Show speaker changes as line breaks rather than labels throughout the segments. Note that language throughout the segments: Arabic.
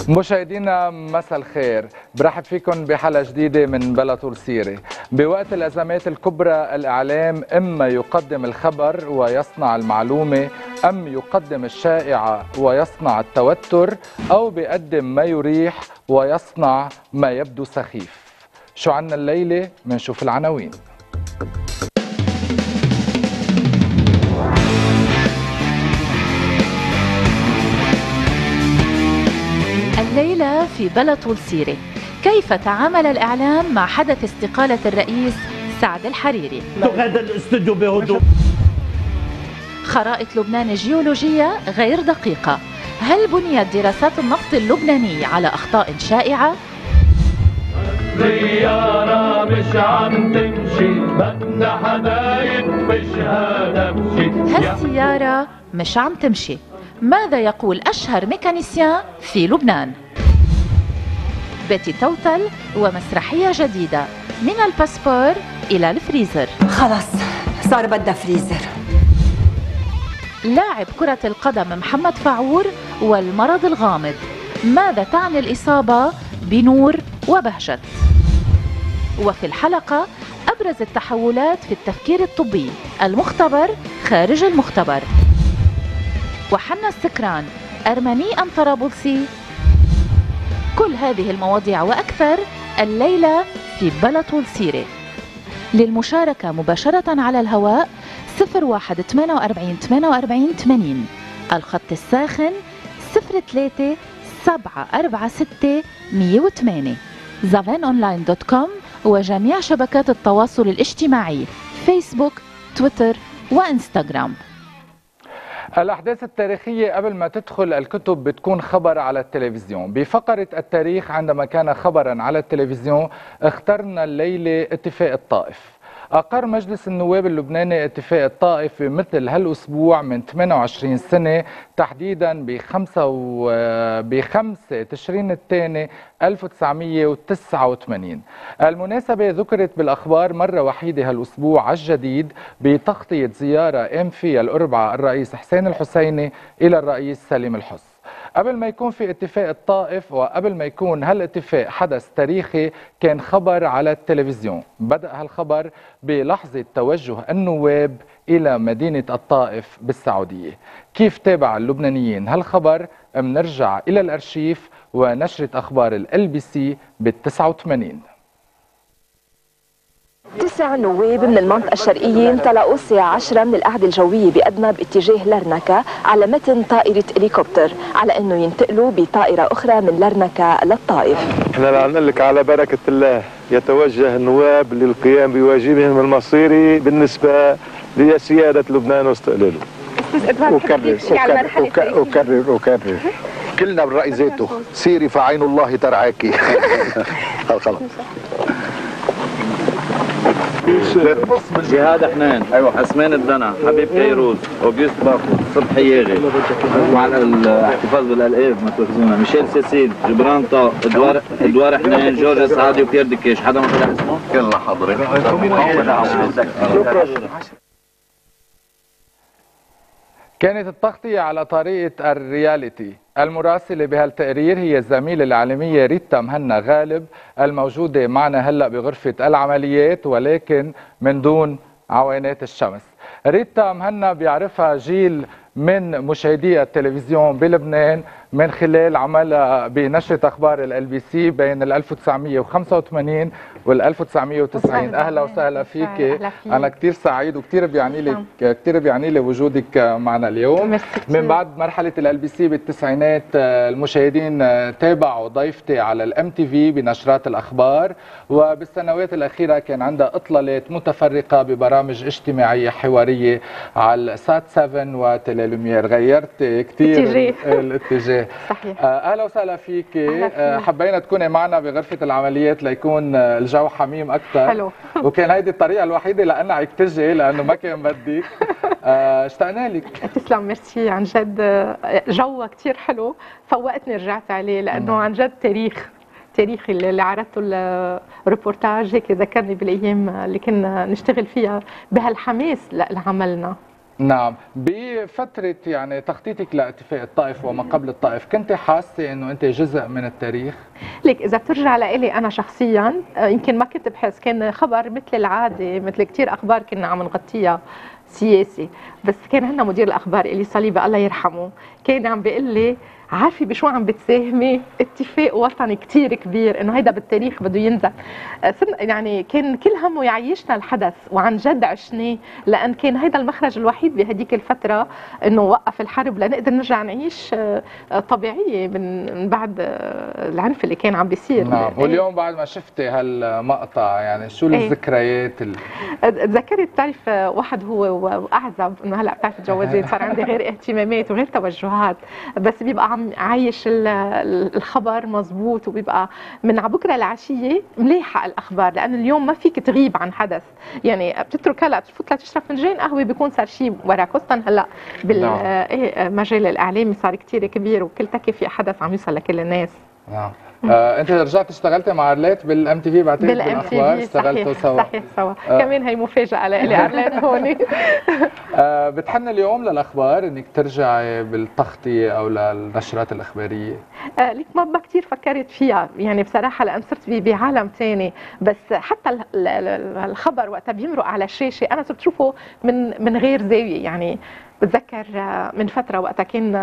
مشاهدينا مساء الخير، برحب فيكم بحلقة جديدة من بلا طول سيرة. بوقت الأزمات الكبرى الإعلام إما يقدم الخبر ويصنع المعلومة، أم يقدم الشائعة ويصنع التوتر، أو بيقدم ما يريح ويصنع ما يبدو سخيف. شو عنا الليلة؟ منشوف العناوين.
الليلة في بلا طول سيرة، كيف تعامل الإعلام مع حدث استقالة الرئيس سعد الحريري؟
هذا الاستوديو بهدوء.
خرائط لبنان الجيولوجية غير دقيقة، هل بنيت دراسات النفط اللبناني على أخطاء شائعة؟
السيارة مش عم تمشي، بدنا حبايب مش هنمشي.
هالسيارة مش عم تمشي، ماذا يقول أشهر ميكانيسيان في لبنان؟ بيتي توتل ومسرحية جديدة، من الباسبور إلى الفريزر.
خلاص صار بدها فريزر.
لاعب كرة القدم محمد فاعور والمرض الغامض، ماذا تعني الإصابة بنور وبهجت؟ وفي الحلقة أبرز التحولات في التفكير الطبي، المختبر خارج المختبر. وحنا السكران أرمني أم طرابلسي؟ كل هذه المواضيع وأكثر الليلة في بلا طول سيرة. للمشاركة مباشرة على الهواء 01 48 48 80، الخط الساخن 03 746 108، zavenonline.com، وجميع شبكات التواصل الاجتماعي فيسبوك، تويتر وإنستغرام.
الأحداث التاريخية قبل ما تدخل الكتب بتكون خبر على التلفزيون. بفقرة التاريخ عندما كان خبرا على التلفزيون اخترنا الليلة اتفاق الطائف. أقر مجلس النواب اللبناني اتفاق الطائف بمثل هالأسبوع من 28 سنة، تحديدا ب5 تشرين الثاني 1989. المناسبة ذكرت بالأخبار مرة وحيدة هالأسبوع على الجديد بتغطية زيارة قام فيها الأربعاء الرئيس حسين الحسيني إلى الرئيس سليم الحص. قبل ما يكون في اتفاق الطائف وقبل ما يكون هالاتفاق حدث تاريخي، كان خبر على التلفزيون. بدأ هالخبر بلحظة توجه النواب إلى مدينة الطائف بالسعودية. كيف تابع اللبنانيين هالخبر؟ منرجع إلى الأرشيف ونشرة أخبار LBC بال89.
9 نواب من المنطقة الشرقية امتلأوا الساعة 10 من القعدة الجوية بأدنى باتجاه لرنكا على متن طائرة هليكوبتر، على أنه ينتقلوا بطائرة أخرى من لرنكا للطائف.
احنا نقول لك على بركة الله يتوجه النواب للقيام بواجبهم المصيري بالنسبة لسيادة لبنان واستقلاله.
أكرر كلنا بالرأي ذاته، سيري فعين الله ترعاكي. خلاص.
جهاد حنان، ايوه، حسمان الدنا، حبيب كيروز، اوغست باكو، صبحي ياغي، وعلى الاحتفاظ بالالقاب ما تاخذونا، ميشيل سيسيل، جبران طا، ادوار حنان، جورج سعادي وبيير ديكيش. حدا ما فتح اسمه؟
كلنا حاضرين.
كانت التغطية على طريقة الرياليتي. المراسلة بهالتقرير هي الزميلة الإعلامية ريتا مهنا غالب، الموجودة معنا هلأ بغرفة العمليات ولكن من دون عوانات الشمس. ريتا مهنا بيعرفها جيل من مشاهدي التلفزيون بلبنان من خلال عملها بنشرة أخبار LBC بين 1985 وال 1990. أهلا وسهلا فيك. أنا كتير سعيد وكتير بيعني لي وجودك معنا اليوم. من بعد مرحلة LBC بالتسعينات المشاهدين تابعوا ضيفتي على الMTV بنشرات الأخبار، وبالسنوات الأخيرة كان عندها إطلالات متفرقة ببرامج اجتماعية حوارية على سات 7 وتليلومير. غيرت كتير الاتجاه.
صحيح.
اهلا وسهلا فيك. حبينا تكوني معنا بغرفه العمليات ليكون الجو حميم اكثر.
حلو.
وكان هيدي الطريقه الوحيده لانعك تجي لانه ما كان بدك. اشتقنا لك.
تسلم، ميرسي. عن جد جو كثير حلو، فوقتني رجعت عليه لانه عن جد تاريخي اللي عرضته الريبورتاج هيك ذكرني بالايام اللي كنا نشتغل فيها بهالحماس لعملنا.
نعم. بفترة يعني تخطيطك لاتفاق الطائف وما قبل الطائف كنت حاسة انه انت جزء من التاريخ؟
ليك اذا بترجع لإلي انا شخصيا يمكن ما كنت بحس، كان خبر مثل العاده، مثل كثير اخبار كنا عم نغطيها سياسي، بس كان عندنا مدير الاخبار الي صليبه الله يرحمه كان عم بيقول لي عارفه بشو عم بتساهمي؟ اتفاق وطني كثير كبير انه هيدا بالتاريخ بده ينزل. يعني كان كل همه يعيشنا الحدث وعن جد عشناه، لان كان هيدا المخرج الوحيد بهديك الفتره انه وقف الحرب لنقدر نرجع نعيش طبيعيه من بعد العنف اللي كان عم بيصير.
نعم. واليوم بعد ما شفتي هالمقطع يعني شو الذكريات
تذكرت بتعرف واحد هو واعزب انه هلا بتعرف الجوازات صار عندي غير اهتمامات وغير توجهات، بس بيبقى عم عايش الخبر مزبوط، وبيبقى من على بكره العشيه ملاحق الاخبار، لانه اليوم ما فيك تغيب عن حدث، يعني بتترك هلا بتفوت لتشرب فنجان قهوه بيكون صار شيء وراك، خصوصا هلا بالمجال الاعلامي صار كثير كبير وكل تكي في حدث عم يوصل لكل الناس.
نعم. انت رجعت اشتغلتي مع ارليت بالام تي في بعتقد
بالاخبار،
اشتغلتوا سوا.
صحيح سوا. كمان هي مفاجاه لإلي ارليت هون.
بتحن اليوم للاخبار انك ترجعي بالتغطيه او للنشرات الاخباريه؟
ليك ما كثير فكرت فيها يعني بصراحه، لان صرت بعالم ثاني، بس حتى الخبر وقتها بيمرق على الشاشه انا صرت اشوفه من غير زاويه. يعني بتذكر من فتره وقتها كان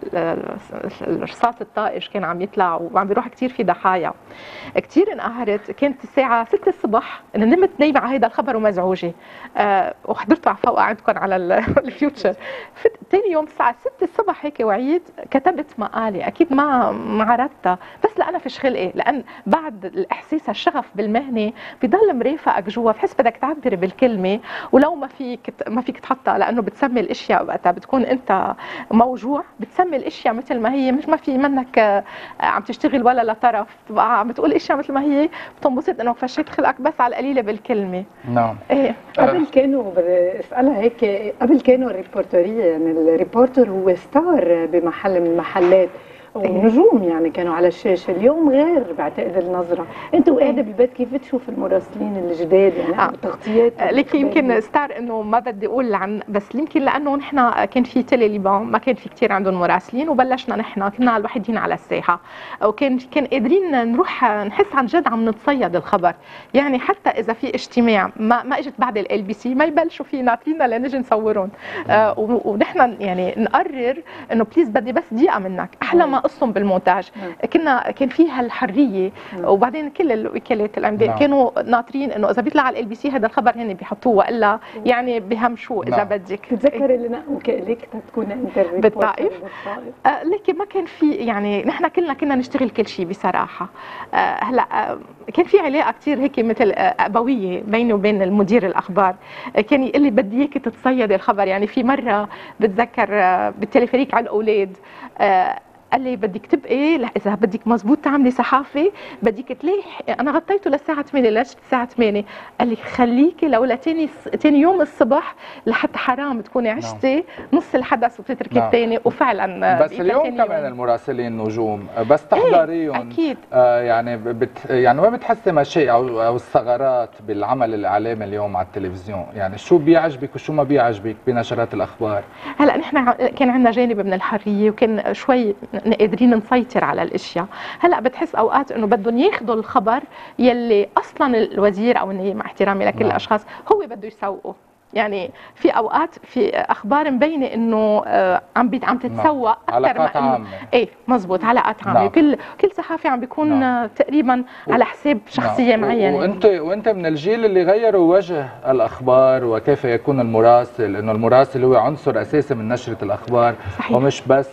الرصاص الطائش كان عم يطلع وعم بيروح كثير في ضحايا، كثير انقهرت. كانت الساعه 6 الصبح، انا نمت نايمه على هذا الخبر ومزعوجه، وحضرته على فوق عندكم على الفيوتشر. ثاني يوم الساعه 6 الصبح هيك وعيت كتبت مقالي، اكيد ما عرضتها بس لأنا فيش خلقي، لان بعد الاحساس الشغف بالمهنه بضل مرافقك جوا، بحس بدك تعبر بالكلمه، ولو ما فيك تحطها لانه بتسمي الاشياء وقتها بتكون انت موجوع، بتسمي الاشياء مثل ما هي، مش ما في منك عم تشتغل ولا لطرف، بتبقى عم تقول اشياء مثل ما هي، بتنبسط انه فشيت خلقك بس على القليله بالكلمه.
نعم.
ايه قبل كانوا بدي اسالها هيك، قبل كانوا الريبورتريه يعني الريبورتر هو ستار بمحل من المحلات ونجوم يعني كانوا على الشاشه، اليوم غير بعتقد النظره. انت وقاعده بالبيت كيف بتشوف المراسلين الجداد يعني التغطيات؟
ليك يمكن ستار انه ما بدي اقول عن، بس يمكن لانه نحن كان في تيلي ليبان ما كان في كثير عندهم مراسلين، وبلشنا نحن كنا الوحيدين على الساحه، وكان قادرين نروح نحس عن جد عم نتصيد الخبر. يعني حتى اذا في اجتماع ما اجت بعد الLBC ما يبلشوا في ناطرينا لنجي نصورهم، ونحن يعني نقرر انه بليز بدي بس دقيقه منك، احلى ما قصهم بالمونتاج. كان فيها الحريه، وبعدين كل الوكالات الانباء كانوا ناطرين انه اذا بيطلع على الLBC هذا الخبر هن بيحطوه، والا يعني بهمشوا اذا بدك.
بتذكري اللي نقوك لك تكون انت
بالطائف؟ لكن ما كان في، يعني نحن كلنا كنا نشتغل كل شيء بصراحه. هلا كان في علاقه كثير هيك مثل ابويه بيني وبين المدير الاخبار، كان يقول لي بدي اياك تتصيد الخبر. يعني في مره بتذكر بالتلفريك على الاولاد قال لي بدك تبقي اذا بدك مزبوط تعملي صحافه بدك تليح، انا غطيته للساعه 8 ليش الساعه 8؟ قال لي خليكي لولا ثاني يوم الصبح لحتى حرام تكوني عشتي نص الحدث وتتركي الثاني. وفعلا
بس اليوم كمان المراسلين نجوم، بس تحضريهم
اكيد.
يعني يعني ما بتحسي مشاكل او الثغرات بالعمل الاعلامي اليوم على التلفزيون؟ يعني شو بيعجبك وشو ما بيعجبك بنشرات الاخبار؟
هلا نحن كان عندنا جانب من الحريه وكان شوي قادرين نسيطر على الاشياء. هلا بتحس اوقات انه بدهم ياخذوا الخبر يلي اصلا الوزير او مع احترامي لكل الاشخاص هو بده يسوقه. يعني في اوقات في اخبار مبينه انه عم تتسوق اكثر
علاقات عامه.
ايه مزبوط، علاقات عامه. كل صحافي عم بيكون تقريبا على حساب شخصيه معينه.
وانت من الجيل اللي غيروا وجه الاخبار وكيف يكون المراسل، انه المراسل هو عنصر اساسي من نشره الاخبار. صحيح. ومش بس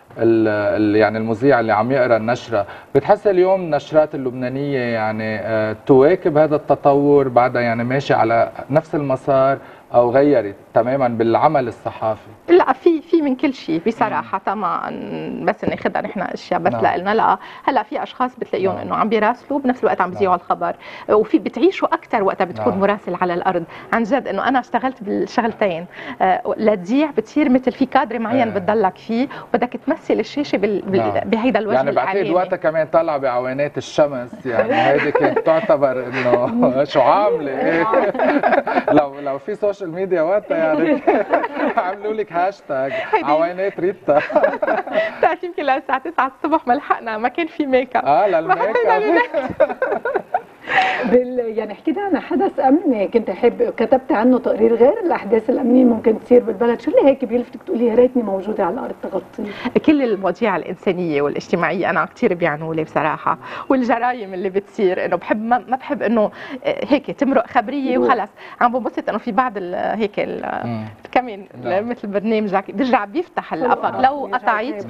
يعني المذيع اللي عم يقرا النشره. بتحس اليوم النشرات اللبنانيه يعني تواكب هذا التطور بعدها، يعني ماشي على نفس المسار او غيرت تماما بالعمل الصحافي؟
لا، في في من كل شيء بصراحه، طبعا بس ناخذها نحن اشياء بس لنا لا. هلا في اشخاص بتلاقيهم انه عم بيراسلوا بنفس الوقت عم بيذيعوا الخبر، وفي بتعيشوا اكثر وقتها بتكون مراسل على الارض. عن جد انه انا اشتغلت بالشغلتين، لتذيع بتصير مثل في كادر معين بتضلك فيه وبدك تمثل الشاشه بهيدا الوجه
يعني بعتقد وقتها كمان طالعه بعوانات الشمس، يعني هيدي كانت تعتبر انه شو عامله لو في سوشيال ميديا وقتها يعني عملوا لك هاشتاج عوانات ريتا.
بتعرف يمكن للساعه 9 الصبح ما لحقنا، ما كان في ميك اب
للميك اب.
يعني حكيت عن حدث امني كنت حابب كتبت عنه تقرير غير الاحداث الامنيه ممكن تصير بالبلد، شو اللي هيك بيلفتك تقولي يا ريتني موجوده على الارض تغطي؟
كل المواضيع الانسانيه والاجتماعيه انا كثير بيعنوا لي بصراحه، والجرايم اللي بتصير انه بحب ما بحب انه هيك تمرق خبريه وخلص. عم بنبسط انه في بعض هيك كمان مثل برنامجك بيرجع بيفتح الافق لو قطعت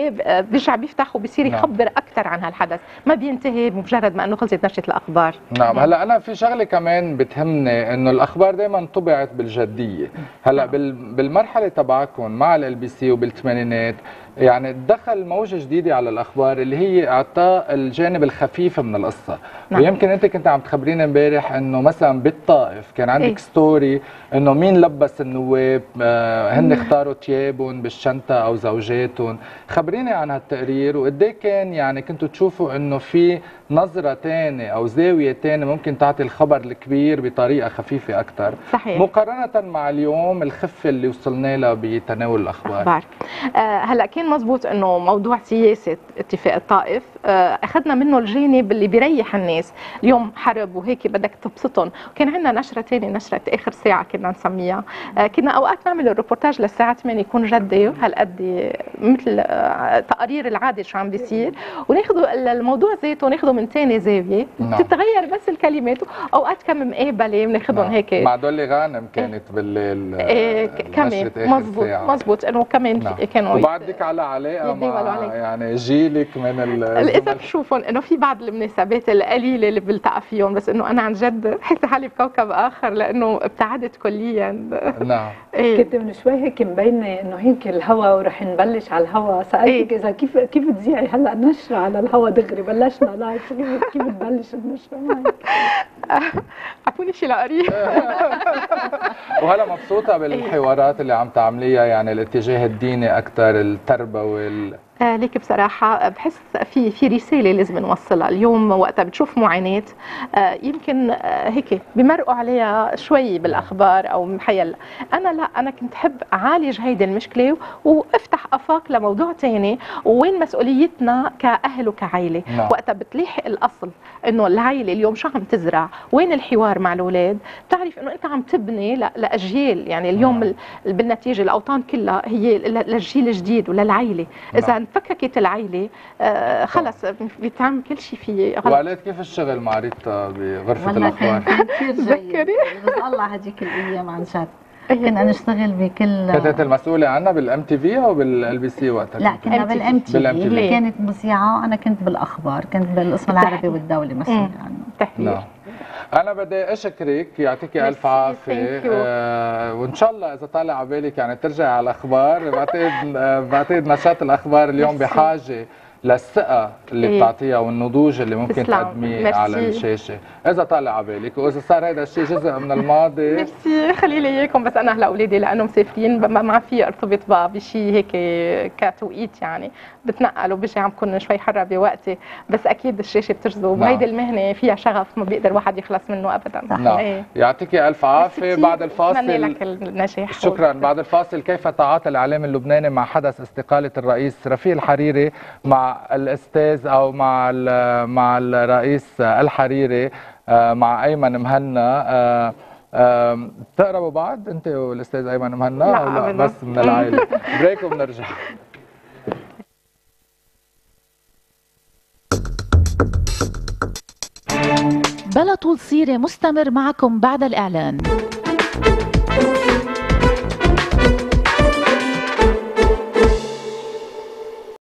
بيرجع بيفتح وبصير يخبر اكثر عن هالحدث، ما بينتهي بمجرد ما انه خلصت نشره الاخبار.
نعم. هلا انا في شغله كمان بتهمني انه الاخبار دائما طبعت بالجديه. هلا بالمرحله تبعكم مع الLBC وبالثمانينات يعني دخل موجه جديده على الاخبار اللي هي اعطاء الجانب الخفيف من القصه. ويمكن انت كنت عم تخبرينا امبارح انه مثلا بالطائف كان عندك ستوري انه مين لبس النواب، هن اختاروا ثيابهم بالشنطه او زوجاتهم. خبريني عن هالتقرير وقد ايه كان يعني كنتوا تشوفوا انه في نظره ثانيه او زاويه ثانيه ممكن تعطي الخبر الكبير بطريقه خفيفه اكثر،
صحيح،
مقارنه مع اليوم الخفه اللي وصلنا لها بتناول الاخبار.
هلا كان مزبوط انه موضوع سياسه اتفاق الطائف اخذنا منه الجانب اللي بيريح الناس، اليوم حرب وهيك بدك تبسطهم. وكان عندنا نشره ثانيه، نشره اخر ساعه كنا نسميها، كنا اوقات نعمل الريبورتاج للساعه 8 يكون جدي هالقد مثل تقارير العاده شو عم بيصير، وناخذوا الموضوع ذاته ناخذه من ثاني زاويه، بتتغير بس الكلمات. اوقات كم مقابله بناخذهم هيك
مع دولي غانم كانت بالليل
كمان مزبوط انه كمان كانوا
وبعدك على علاقه مع يعني جيلك من
للاسف بشوفهم انه في بعض المناسبات القليله اللي بلتقى فيهم، بس انه انا عن جد بحس حالي بكوكب اخر لانه ابتعدت كليا.
نعم.
كنت من شوي هيك مبينه انه هيك الهوا ورح نبلش على الهوا، سالتك اذا كيف تذيعي هلا نشره على الهوا دغري، بلشنا لايف كيف تبلش النشره معك؟
اعطوني شيء لقريه.
وهلا مبسوطه بالحوارات اللي عم تعمليها، يعني الاتجاه الديني اكثر، التربوي
ليك بصراحة بحس في رسالة لازم نوصلها اليوم وقتها بتشوف معاناة يمكن هيك بمرقوا عليها شوي بالأخبار أو محيل. أنا لا، أنا كنت حب أعالج هيدي المشكلة وأفتح آفاق لموضوع تاني، وين مسؤوليتنا كأهل وكعائلة. وقتها بتليح الأصل إنه العائلة اليوم شو عم تزرع، وين الحوار مع الأولاد، بتعرف إنه أنت عم تبني لأجيال. يعني اليوم بالنتيجة الأوطان كلها هي للجيل الجديد وللعائلة. إذا فككت العائله خلص بيتعمل كل شيء فيه غلط.
وقالت كيف الشغل مع ريتا بغرفه الاخبار؟
كثير جيد، رزق الله هذيك الايام عن جد. كنا نشتغل بكل
كانت المسؤوله عنها بالMTV او بالLBC وقتها؟
لا كنا بالMTV. هي كانت مذيعه وانا كنت بالاخبار، كنت بالقسم العربي والدولي مسؤوله عنه.
تحيه.
أنا بدي أشكرك، يعطيكي ألف عافية، وإن شاء الله إذا طالع على بالك يعني ترجعي على الأخبار. بعتقد نشاط الأخبار اليوم بحاجة للثقة اللي بتعطيها والنضوج اللي ممكن تقدميه على الشاشة إذا طالع على بالك، وإذا صار هذا الشيء جزء من الماضي.
ميرسي، خلي لي إياكم. بس أنا هلا أولادي لأنه مسافرين ما في ارتبط بشيء هيك كتوقيت، يعني بتنقل وبجي عم بكون شوي حرة بوقتي، بس أكيد الشاشة بتجذب. وهيدي المهنة فيها شغف ما بيقدر واحد يخلص منه أبدا.
نعم. يعطيكي ألف عافية. بعد الفاصل
لك النجاح.
شكرا. بعد الفاصل كيف تعاطى الإعلام اللبناني مع حدث استقالة الرئيس رفيق الحريري مع الأستاذ أو مع الرئيس الحريري مع أيمن مهنا. بتقربوا بعض أنت والأستاذ أيمن مهنا؟
لا
بس من العائلة. بريك وبنرجع.
بلا طول سيرة مستمر معكم بعد الإعلان.